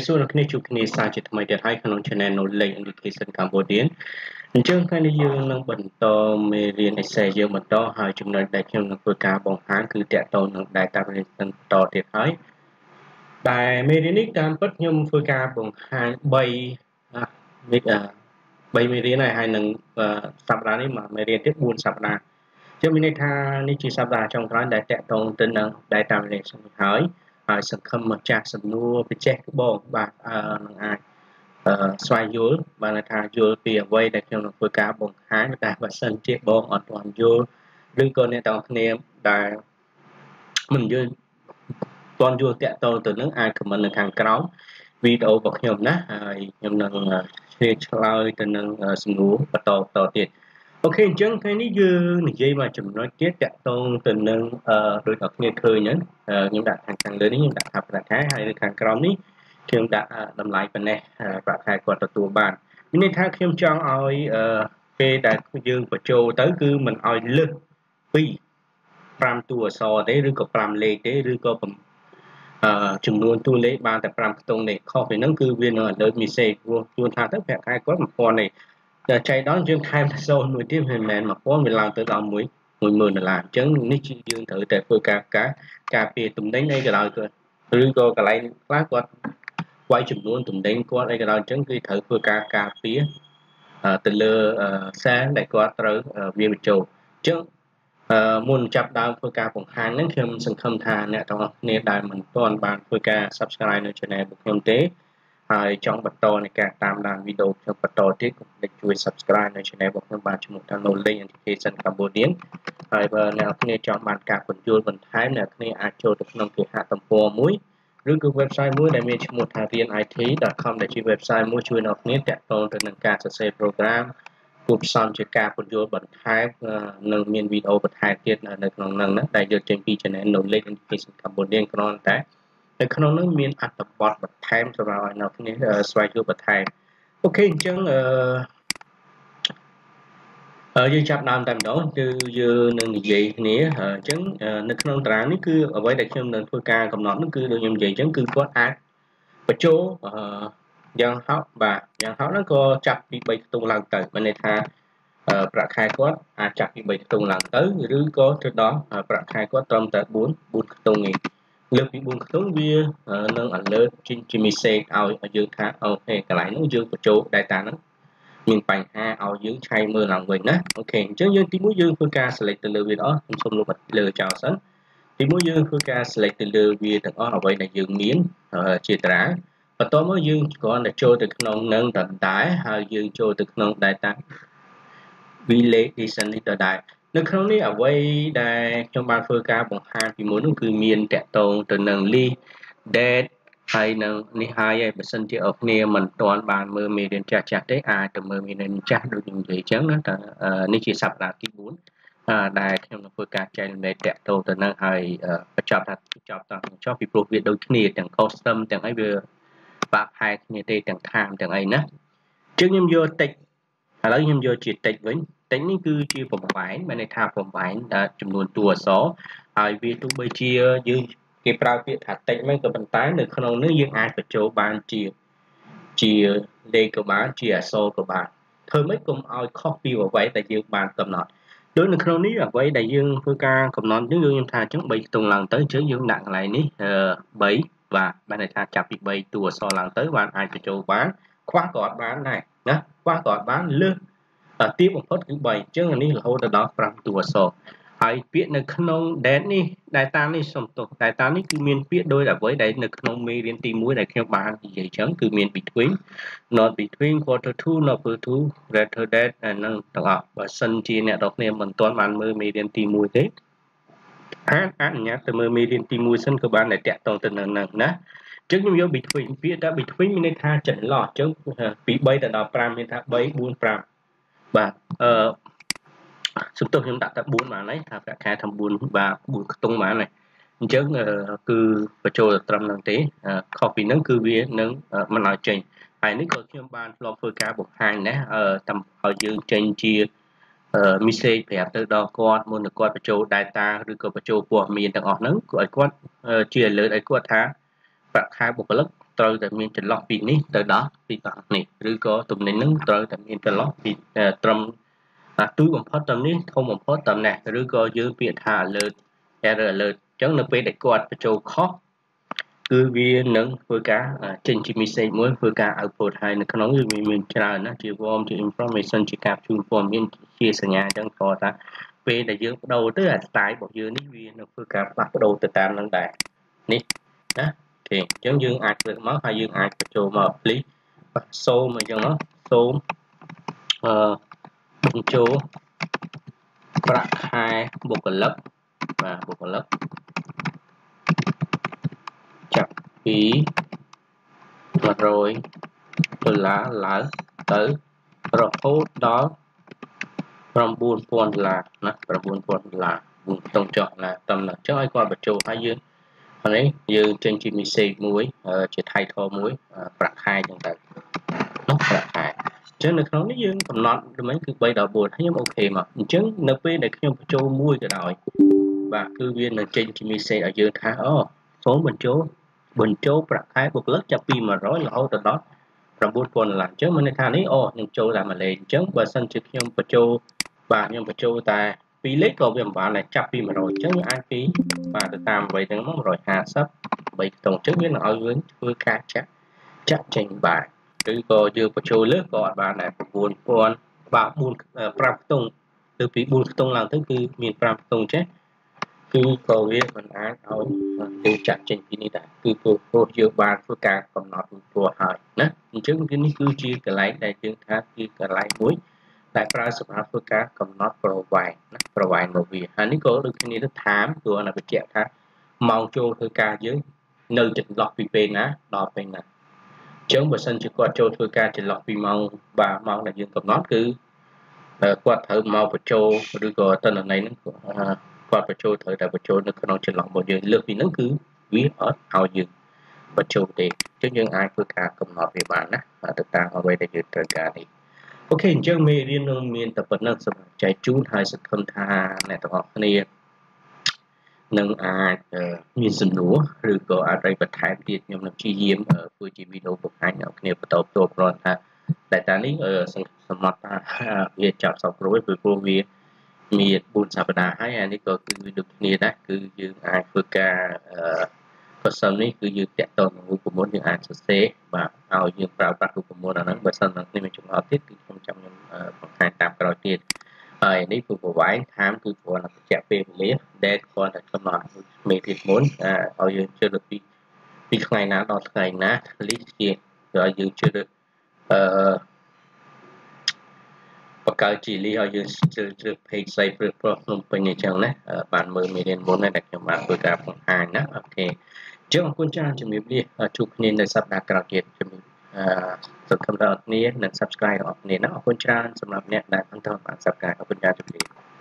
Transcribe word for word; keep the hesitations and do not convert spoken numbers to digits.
សួរអ្នកគ្នាជួបគ្នាសាជាថ្មីទៀតហើយក្នុង Channel Knowledge Education Cambodia អញ្ចឹងថ្ងៃនេះយើងនឹងបន្តមេរៀន Essay យើងបន្តហើយចំណុចដែលខ្ញុំនឹងធ្វើការបង្ហាញគឺតាក់ទងនឹង Data Analysis បន្តទៀតហើយដែលមេរៀននេះតាមពិតខ្ញុំធ្វើការបង្ហាញ3មេ3មេរៀនហើយនឹងសប្តាហ៍នេះមកមេរៀនទៀត4សប្តាហ៍ខ្ញុំមានន័យថានេះជាសប្តាហ៍ចុងក្រោយដែលតាក់ទងទៅនឹង Data Analysis ហើយហើយសង្ឃឹមមកចាស់សំណួរពិចេះក្បងបាទនឹងអាចស្វែងយល់បានថាយល់ពីអ្វីដែលខ្ញុំនឹងធ្វើការបង្ហាញតែបើសិនជាបងអត់ទាន់យល់ឬក៏អ្នកទាំងគ្នាដែលមិនយល់ទាន់យល់តាក់ទងទៅនឹងអាច comment នៅខាងក្រោមវីដេអូរបស់ខ្ញុំណាហើយខ្ញុំនឹងឆ្លើយទៅនឹងសំណួរបន្តបន្តទៀតអូខេអញ្ចឹងថ្ងៃនេះយើងនិយាយមកចំណុចទៀតតាក់ទងទៅនឹងអឺដូចអ្នកគ្នាឃើញហ្នឹងខ្ញុំដាក់ខាងខាងលើនេះខ្ញុំដាក់ថាប្រាក់ខែហើយនៅខាងក្រោមនេះខ្ញុំដាក់តម្លៃប៉ុណ្ណេះប្រាក់ខែគាត់ទទួលបានមានន័យថាខ្ញុំចង់ឲ្យអឺពេលដែលយើងបញ្ចូលទៅគឺមិនឲ្យលើសពី5តួអក្សរទេឬក៏5លេខទេឬក៏អឺចំនួនតួលេខបានតែ5ខ្ទង់ទេខុសពីហ្នឹងគឺវានឹង alert message ព្រោះជួនថាទៅប្រាក់ខែគាត់1000ទេតែចៃដន្យយើងថែមសូនមួយទៀតមិនមែន1000វាឡើងទៅដល់1 10000ដុល្លារអញ្ចឹងនេះជាយើងត្រូវតែធ្វើការការការពារទំនិញអីក៏ដោយគាត់ឬក៏កន្លែងខ្លះគាត់វាយចំនួនទំនិញគាត់អីក៏ដោយអញ្ចឹងគឺត្រូវធ្វើការការពារទៅលើសារដែលគាត់ត្រូវវាបញ្ចូលអញ្ចឹងមុនចាប់ដើមធ្វើការបង្ហាញហ្នឹងខ្ញុំសង្ឃឹមថាអ្នកទាំងអស់គ្នាដែលមិនទាន់បានធ្វើការ Subscribe នៅ Channel របស់ខ្ញុំទេហើយចង់បន្តในការតាមដានវីដេអូខ្ញុំបន្តទៀតកុំភ្លេចជួយ Subscribe នៅ Channel របស់ខ្ញុំបានឈ្មោះថា Knowledge Education Cambodia ហើយបើអ្នកគ្នាចង់បានការពន្យល់បន្ថែមអ្នកគ្នាអាចចូលទៅក្នុងគេហទំព័រមួយឬក៏ website មួយដែលមានឈ្មោះថា រៀន i t dot com ដែលជា website មួយជួយអ្នកគ្នាតាក់ទងទៅនឹងការសរសេរ program គួបផ្សំជាការពន្យល់បន្ថែមនិងមានវីដេអូបន្ថែមទៀតនៅក្នុងហ្នឹងណាដែលយកចេញពី Channel Knowledge Education Cambodia គ្រាន់តែនៅក្នុងនោះមានអត្ថបទបន្ថែមសម្រាប់ឲ្យអ្នកគ្នាស្វែងយល់បន្ថែមអូខេអញ្ចឹងអឺយើងចាប់ដើមតែម្ដងគឺយើងនឹងនិយាយគ្នាអញ្ចឹងនៅក្នុងតារាងនេះគឺអ្វីដែលខ្ញុំនឹងធ្វើការកំណត់នោះគឺដូចខ្ញុំនិយាយអញ្ចឹងគឺគាត់អាចបញ្ចូលអឺយ៉ាងហោចបាទយ៉ាងហោចហ្នឹងក៏ចាប់ពី3ខ្ទង់ឡើងទៅមានន័យថាប្រាក់ខែគាត់អាចចាប់ពី3ខ្ទង់ឡើងទៅឬក៏ទៅដល់ប្រាក់ខែគាត់ត្រឹមតែ4 4ខ្ទង់ឯងលើកពី4ខ្ទង់វានឹង alert ចេញជា message ឲ្យយើងថាអូខេកន្លែងនោះយើងបញ្ចូល data ហ្នឹងមានបញ្ហាឲ្យយើងឆែកមើលឡើងវិញណាអូខេអញ្ចឹងយើងទីមួយយើងធ្វើការ select ទៅលើវាអស់ខ្ញុំសូមលុបលើចោលសិនទីមួយយើងធ្វើការ select ទៅលើវាទាំងអស់អ្វីដែលយើងមានជាតារាងបន្ទាប់មកយើងគ្រាន់តែចូលទៅក្នុងនឹងដដែលហើយយើងចូលទៅក្នុង data validation នេះដដែលនៅក្នុងនេះអ្វីដែលខ្ញុំបានធ្វើការបង្ហាញពីមុននោះគឺមានតាក់ទងទៅនឹង list date ហើយនឹងនេះហើយឯបើសិនជាអរគ្នាមិនទាន់បានមើលមេរៀនចាស់ចាស់ទេអាចទៅមើលមេរៀនចាស់ដូចខ្ញុំនិយាយអញ្ចឹងណាតែនេះជាសប្តាហ៍ទី4ដែលខ្ញុំនឹងធ្វើការចែករំលែកតាក់ទងទៅនឹងហើយបញ្ចប់ថាចប់តោះចប់ពីព្រោះវាដូចគ្នាទាំង custom ទាំងអីវាបាក់ផែគ្នាទេទាំង time ទាំងអីណាអញ្ចឹងខ្ញុំយកតិចឥឡូវខ្ញុំយកជាតិចវិញតិចនេះគឺជាបំបែងមានន័យថាបំបែងចំនួនតួអក្សរហើយវាទោះបីជាយើងគេប្រើពាក្យថាតិចមិនក៏ប៉ុន្តែនៅក្នុងនេះយើងអាចបញ្ចូលបានជាជាលេខក៏បានជាអក្សរក៏បានធ្វើម៉េចកុំឲ្យខុសពីអ្វីដែលយើងបានកំណត់ដូចនៅក្នុងនេះអ្វីដែលយើងធ្វើការកំណត់នេះយើងថាអញ្ចឹង3ខ្ទង់ឡើងទៅអញ្ចឹងយើងដាក់កន្លែងនេះ3បាទបានន័យថាចាប់ពី3តួអក្សរឡើងទៅបានអាចបញ្ចូលបានខ្វះក៏អត់បានដែរណាខ្វះក៏អត់បានលើសទាបបំផុតគឺ3អញ្ចឹងនេះរហូតដល់5តួអក្សរហើយពាក្យនៅក្នុង date នេះ data នេះសំទោស data នេះគឺមានពាក្យដូចអ្វីដែលនៅក្នុងមេរៀនទី1ដែលខ្ញុំបាននិយាយអញ្ចឹងគឺមាន between not between quarter two not quarter two greater than អានឹងទាំងអស់បើសិនជាអ្នកនរគ្នាមិនទាន់បានមើលមេរៀនទី1ទេអាចអនុញ្ញាតទៅមើលមេរៀនទី1សិនក៏បានតែតាក់ទងទៅនឹងហ្នឹងណាអញ្ចឹងខ្ញុំយក between ពាក្យថា between មានន័យថាចន្លោះអញ្ចឹងពី3ទៅដល់5មានថា3 4 5បាទអឺសំទោសខ្ញុំដាក់តែ4បានហើយថាប្រាក់ខែថា4បាទ4ខ្ទង់បានហើយអញ្ចឹងគឺបញ្ចូលត្រឹមហ្នឹងទេខុសពីហ្នឹងគឺវានឹងមិនឲ្យចេញហើយនេះក៏ខ្ញុំបានធ្លាប់ធ្វើការបង្ហាញដែរតាមឲ្យយើងចេញជា message ប្រាប់ទៅដល់គាត់មុននឹងគាត់បញ្ចូល data ឬក៏បញ្ចូលព័ត៌មានទាំងអស់ហ្នឹងក៏ឲ្យគាត់ជា alert ឲ្យគាត់ថាប្រាក់ខែបុគ្គលិកត្រូវតែមានចន្លោះពីនេះទៅដល់ពីកន្លះនេះឬក៏ទំនិញហ្នឹងត្រូវតែមានចន្លោះពីត្រឹមទូបំផុតតាមនេះធំបំផុតតាមនេះឬក៏យើងពាក្យថា alert error alert អញ្ចឹងនៅពេលដែលគាត់បញ្ចូលខុសគឺវានឹងធ្វើការចេញជា message មួយធ្វើការ output ហើយនៅក្នុងវាមានច្រើនណាជា form ជា information ជាការជូនព័ត៌មានជាសញ្ញាអញ្ចឹងក៏ថាពេលដែលយើងបដូរទៅអា style របស់យើងនេះវានឹងធ្វើការផ្លាស់ប្ដូរទៅតាមនឹងដែរនេះណាអូខេអញ្ចឹងយើងអាចធ្វើមកហើយយើងអាចបញ្ចូលមក please សូមអញ្ចឹងមកសូមអឺបញ្ចូលប្រាក់ខែបុគ្គលិកបាទបុគ្គលិកចាប់ពីmộtរយដុល្លារឡើងទៅរហូតដល់៩ពាន់ដុល្លារណា៩ពាន់ដុល្លារតង់ចុះណាតំណឹងចុះឲ្យគាត់បញ្ចូលហើយយើងនេះយើងចេញជា message មួយជា title មួយប្រាក់ខែចឹងទៅនោះប្រាក់ខែអញ្ចឹងនៅក្នុងនេះយើងកំណត់ដូចហ្នឹងគឺបីដល់បួនហើយខ្ញុំអូខេមកអញ្ចឹងនៅពេលដែលខ្ញុំបញ្ចូលមួយក៏ដោយបាទគឺវានឹងចេញជា message ឲ្យយើងថាអូសូមបញ្ចូលបញ្ចូលប្រាក់ខែបុគ្គលិកចាប់ពីmộtរយរហូតដល់៩ពាន់ដុល្លារអញ្ចឹងមានន័យថានេះអូខ្ញុំចូលតែមួយលេខអញ្ចឹងបើសិនជាខ្ញុំបញ្ចូលបាទខ្ញុំបញ្ចូលតែពីរលេខក៏វាមិនបានដែរចាប់ពីmộtរយអញ្ចឹងអាចពីបាទទៅតាមអ្វីទាំងនោះmột trăm hai mươiបីខ្ទង់អញ្ចឹងវានឹងឲ្យយើងធ្វើការចាក់ចាក់ចេញបាទឬក៏យើងបញ្ចូលលើក៏អត់បានដែរ៩ពាន់បាទបួន ប្រាំខ្ទង់ទៅពីបួនខ្ទង់ឡើងទៅគឺមានប្រាំខ្ទង់ចេះគឺក៏វាមិនអាចឲ្យយើងចាក់ចេញពីនេះដែរគឺព្រោះយើងបានធ្វើការកំណត់រួចរាល់ហើយណាអញ្ចឹងគឺនេះគឺជាកន្លែងដែលយើងថាគឺកន្លែងមួយដែលប្រើសម្រាប់ធ្វើការកំណត់ provide ណា provide មកវាហើយនេះក៏ដូចគ្នាទៅ time ព្រោះអានេះបញ្ជាក់ថាម៉ោងចូលធ្វើការយើងនៅចន្លោះពីពេលណាដល់ពេលណាអញ្ចឹងបើសិនជាគាត់ចូលធ្វើការចន្លោះពីម៉ោងបាទម៉ោងដែលយើងកំណត់គឺគាត់ត្រូវមកបញ្ចូលឬក៏តនន័យហ្នឹងគាត់បញ្ចូលត្រូវតែបញ្ចូលនៅក្នុងចន្លោះរបស់យើងលើសពីហ្នឹងគឺវាអត់ឲ្យយើងបញ្ចូលទេអញ្ចឹងយើងអាចធ្វើការកំណត់វាបានណាទៅតាមអ្វីដែលយើងត្រូវការនេះអូខេអញ្ចឹងមេរៀននឹងមានតែប៉ុណ្្នឹងសម្រាប់ចែកជូនហើយសង្ឃឹមថាអ្នកទាំងអស់គ្នានឹងអាចមានសំណួរឬក៏អាចបន្ថែមទៀតខ្ញុំនឹងព្យាយាមធ្វើជាវីដេអូបង្ហាញអ្នកគ្នាបន្តផ្ទាល់ព្រោះថាតែតានេះសម្រាប់ថាវាចាប់សពរួយព្រោះវាមានបួនសប្តាហ៍ហើយអានេះក៏គឺដូចគ្នាដែរគឺយើងអាចធ្វើការអឺបើសិននេះគឺយើងតាក់ទងនឹងរូបមន្តយើងអាចសរសេរបាទឲ្យយើងប្រើប្រាស់រូបមន្តអាហ្នឹងបើសិននឹងនេះមានចំណុចទៀតគឺខ្ញុំចាំខ្ញុំបង្ហាញតាមក្រោយទៀតហើយនេះគឺប្រវែងខាងគឺគ្រាន់តែបញ្ជាក់ពេលវេលាដែលគ្រាន់តែកំណត់មេរៀនមុនឲ្យយើងជឿលើពីពីថ្ងៃណាដល់ថ្ងៃណាលីជាឲ្យយើងជឿលើអឺបង្កើតជាលីឲ្យយើងជ្រើសរើស page ស្អីព្រឹកព្រោះក្នុងពេញអញ្ចឹងណាបានមើលមេរៀនមុនដែលខ្ញុំបានធ្វើការបង្ហាញណាអូខេអញ្ចឹងអរគុណច្រើនជំរាបលាជួបគ្នានៅសប្តាហ៍ក្រោយទៀតជំរាបអឺសូមគំរាមគ្នានិង subscribe របស់គ្នាណាអរគុណច្រើនសម្រាប់អ្នកដែលបន្តបាន subscribe អរគុណច្រើនជំរាប